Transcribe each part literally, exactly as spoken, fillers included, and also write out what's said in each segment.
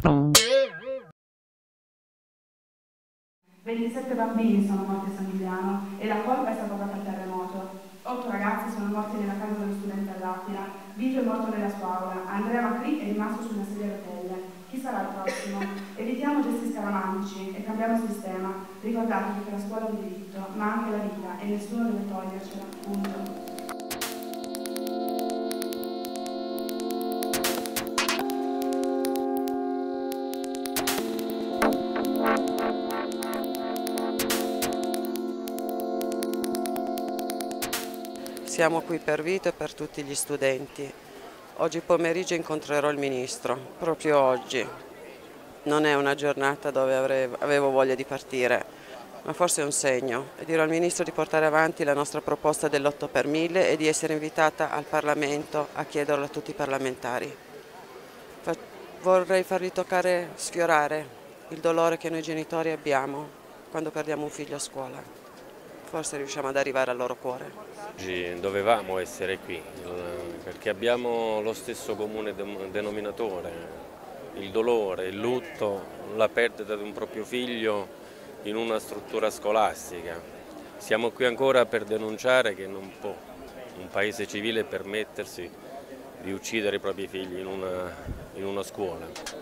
ventisette bambini sono morti a San Giuliano e la colpa è stata data al terremoto. otto ragazzi sono morti nella casa dello studente all'Aquila. Vito è morto nella sua aula. Andrea Macri è rimasto su una sedia a rotelle. Chi sarà il prossimo? Evitiamo gesti scaramantici e cambiamo sistema. Ricordatevi che la scuola è un diritto, ma anche la vita, e nessuno deve togliercela. Punto. Siamo qui per Vito e per tutti gli studenti. Oggi pomeriggio incontrerò il Ministro, proprio oggi. Non è una giornata dove avevo voglia di partire, ma forse è un segno. E dirò al Ministro di portare avanti la nostra proposta dell'otto per mille e di essere invitata al Parlamento a chiederlo a tutti i parlamentari. Vorrei fargli toccare, sfiorare il dolore che noi genitori abbiamo quando perdiamo un figlio a scuola. Forse riusciamo ad arrivare al loro cuore. Oggi dovevamo essere qui perché abbiamo lo stesso comune denominatore, il dolore, il lutto, la perdita di un proprio figlio in una struttura scolastica. Siamo qui ancora per denunciare che non può un paese civile permettersi di uccidere i propri figli in una, in una scuola.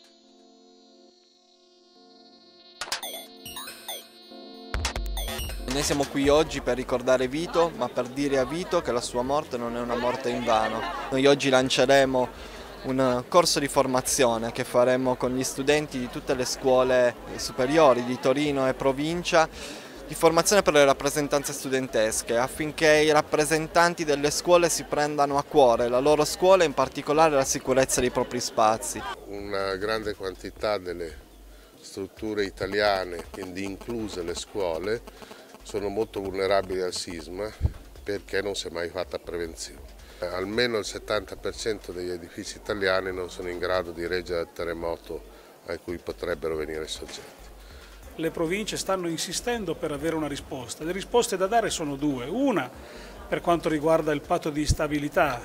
Noi siamo qui oggi per ricordare Vito, ma per dire a Vito che la sua morte non è una morte invano. Noi oggi lanceremo un corso di formazione che faremo con gli studenti di tutte le scuole superiori di Torino e provincia, di formazione per le rappresentanze studentesche, affinché i rappresentanti delle scuole si prendano a cuore la loro scuola e in particolare la sicurezza dei propri spazi. Una grande quantità delle strutture italiane, quindi incluse le scuole, sono molto vulnerabili al sisma perché non si è mai fatta prevenzione. Almeno il settanta per cento degli edifici italiani non sono in grado di reggere il terremoto a cui potrebbero venire soggetti. Le province stanno insistendo per avere una risposta. Le risposte da dare sono due. Una per quanto riguarda il patto di stabilità,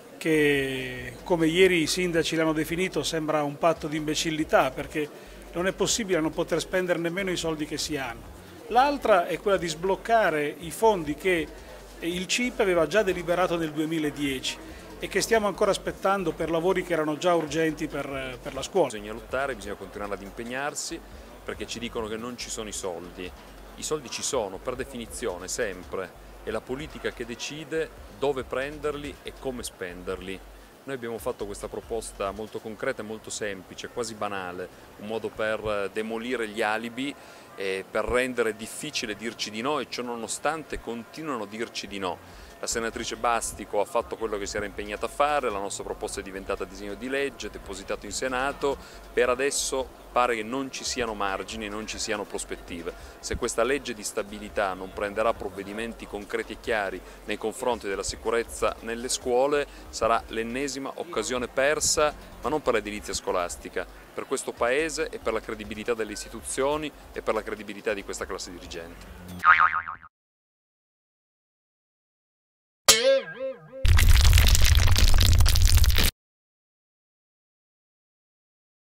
che come ieri i sindaci l'hanno definito sembra un patto di imbecillità, perché non è possibile non poter spendere nemmeno i soldi che si hanno. L'altra è quella di sbloccare i fondi che il C I P E aveva già deliberato nel duemiladieci e che stiamo ancora aspettando per lavori che erano già urgenti per, per la scuola. Bisogna lottare, bisogna continuare ad impegnarsi, perché ci dicono che non ci sono i soldi. I soldi ci sono, per definizione, sempre. È la politica che decide dove prenderli e come spenderli. Noi abbiamo fatto questa proposta molto concreta e molto semplice, quasi banale, un modo per demolire gli alibi e per rendere difficile dirci di no, e ciò nonostante continuano a dirci di no. La senatrice Bastico ha fatto quello che si era impegnata a fare, la nostra proposta è diventata disegno di legge, depositato in Senato, per adesso pare che non ci siano margini, non ci siano prospettive. Se questa legge di stabilità non prenderà provvedimenti concreti e chiari nei confronti della sicurezza nelle scuole, sarà l'ennesima occasione persa, ma non per l'edilizia scolastica, per questo Paese e per la credibilità delle istituzioni e per la credibilità di questa classe dirigente.